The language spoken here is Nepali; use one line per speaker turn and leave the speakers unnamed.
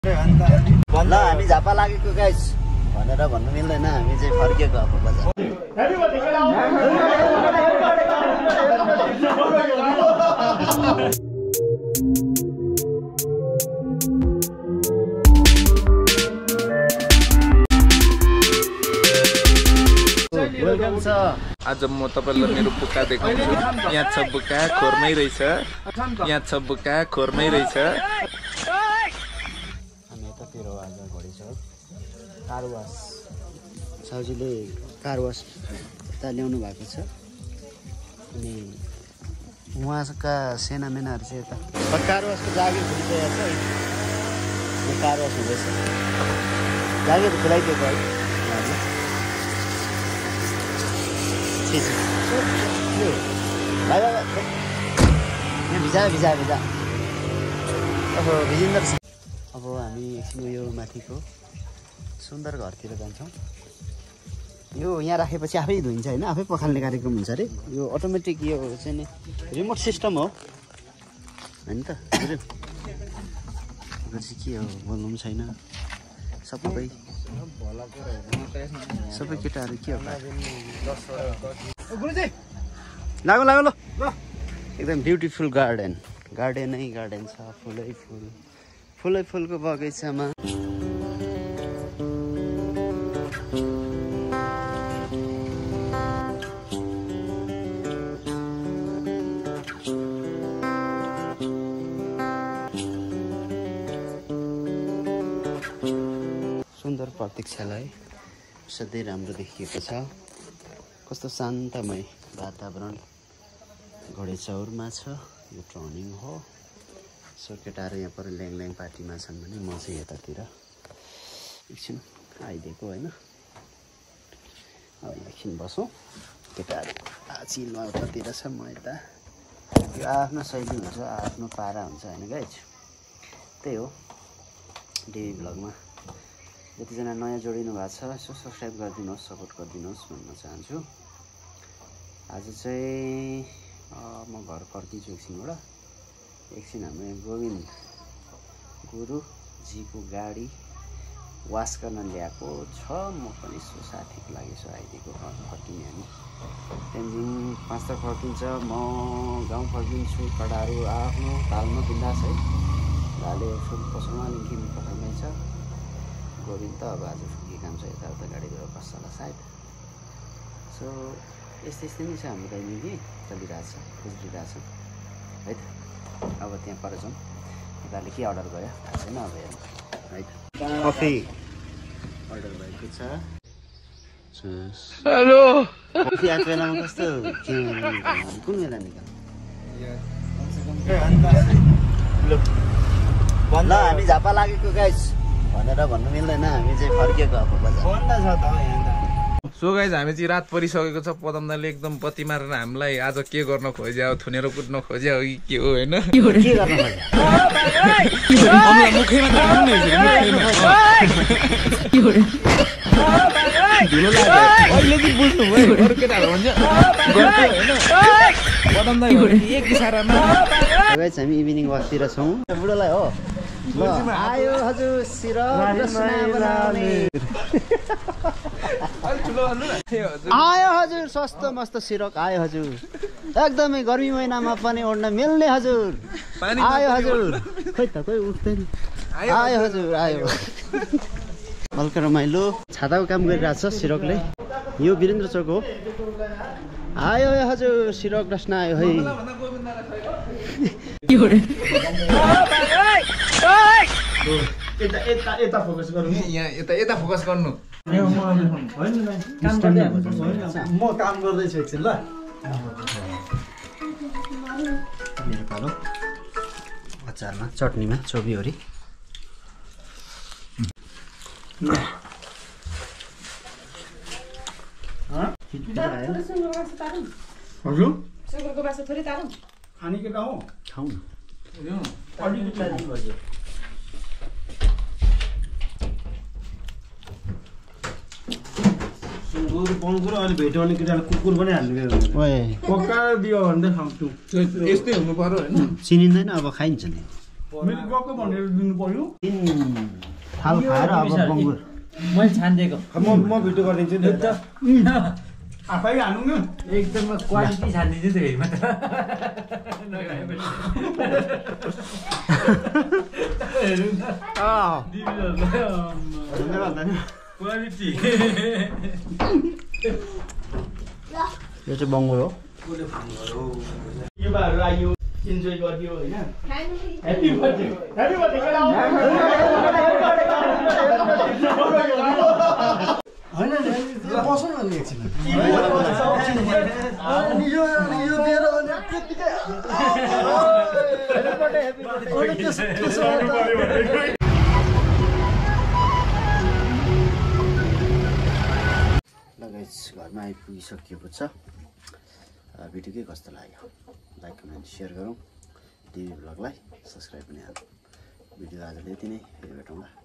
ल हामी झापा लागेको गाइस भनेर भन्नु मिल्दैन हामी चाहिँ फर्केको अब बजार वेलकम छ
आज म तपाईलाई मेरो बुका देखाउँछु यहाँ छ बुका खोरमै रहेछ यहाँ छ बुका खोरमै रहेछ
हामी यतातिर आज घडी छ कार वास साउजीले कार वास यता ल्याउनु भएको छ अनि उहाँका सेनामेनाहरू चाहिँ यता कार वासको जागिर खुलिसकेको छ यो कार वास हुँदैछ जागिर खुलाइदिएको है भिजा भिजा भिजा अब भिजिन्दर अब हामी एकछिन यो माथिको सुन्दर घरतिर जान्छौँ यो यहाँ राखेपछि आफै धुइन्छ होइन आफै पखाल्ने कार्यक्रम हुन्छ अरे यो अटोमेटिक यो चाहिँ नि रिमोट सिस्टम हो होइन त चाहिँ के हो बोल्नु पनि छैन सबै केटाहरू के हो लागो लागो ल एकदम ब्युटिफुल गार्डनै गार्डन छ फुलै फुलको बगैँचामा सुन्दर प्रतीक्षालय सधैँ राम्रो देखिएको छ कस्तो शान्तमय वातावरण घोडेचौरमा छ यो टर्निङ हो सो केटाहरू यहाँ पर ल्याङ पार्टीमा छन् भने म चाहिँ यतातिर एकछिन आइदिएको होइन अब एकछिन बसौँ केटाहरू चिलमा उतातिर छ म यता यो आफ्नो शैली हुन्छ आफ्नो पारा हुन्छ होइन गाइज त्यही हो डेली भ्लगमा जतिजना नयाँ जोडिनु भएको छ यसो सब्सक्राइब गरिदिनुहोस् सपोर्ट गरिदिनुहोस् भन्न चाहन्छु आज चाहिँ म घर फर्किन्छु एकछिन हाम्रो गोविन्द गुरुजीको गाडी वास गर्न ल्याएको छ म पनि यसो साथीको लागि यसो आइदिएको घर फर्किने हामी त्यहाँदेखि 5 त फर्किन्छ म गाउँ फर्किन्छु कडाहरू आफ्नो तालमा बिन्दास है भाले फुल पसलमा लिङ्किम पठाइमै छ गोविन्द त अब आज के काम छ यताउता गाडी लिएर बस्छ होला सायद सो यस्तै नै छ हाम्रो दैनिकी चलिरहेछ गुज्रिरहेछ है त अब त्यहाँ पर जाउँ यताले के अर्डर गर्यो थाहा छैन अब हेर्नु है त कफी अर्डर भएको छ हेलो कफी आएको बेलामा कस्तो कुन बेला निकाल ल हामी झापा लागेको गाइस भनेर भन्नु मिल्दैन हामी चाहिँ फर्केको अब बजार
सो गाइज हामी चाहिँ रात परिसकेको छ पदमदाले एकदम बत्ती मारेर हामीलाई आज के गर्न खोज्या हो थुनेर कुट्न खोज्या हो कि के हो होइन
हामी इभिनिङ वाकतिर छौँ बुढोलाई हो आयो हजुर आयो हजुर सस्तो मस्त सिरक आयो हजुर एकदमै गर्मी महिनामा पनि ओड्न मिल्ने हजुर आयो हजुर खोइ त कोही उठ्दैन आयो हजुर आयो हल्का रमाइलो छाताको काम गरिरहेको छ सिरकले यो वीरेन्द्र चोक हो आयो हजुर सिरक रस्न आयो है यता फोकस गर्नु
यहाँ यता फोकस गर्नु
म काम गर्दैछु एकछिन ल मेरो पालो अचारमा चटनीमा चोबीहरी
सुगरको बासा थोरै तारौँ
खाने केटा हो खाऊ न सुँगुर पङ्गुर अनि भेटाउने केटाले कुकुर पनि हाल्नु पक्का दियो भने त खाउँछु
यस्तै हुनु पर्यो होइन
चिनिँदैन अब खाइन्छ नि
मेरो गएको भनेर दिनु पर्यो
थाल खाएर अब बङ्गुर
मैले छानिदिएको
म भिडियो गरिदिन्छु नि त आफै हान्नु न
एकदम क्वालिटी छानिदिन्छु त्यो हेरिमा त क्वालिटी
यो चाहिँ बङ्गुर हो
युवाहरू आयो इन्जोय गरिदियो होइन ह्याप्पी बर्थडे ह्याप्पी बर्थडे
होइन बस्नु न एकछिन यो दिएर त्यतिकै
घरमा आइपुगिसकिएको छ भिडियो के कस्तो लाग्यो लाइक कमेन्ट सेयर गरौँ टिभी भ्लगलाई सब्सक्राइब पनि हालौँ भिडियो आजले यति नै फेरि भेटौँला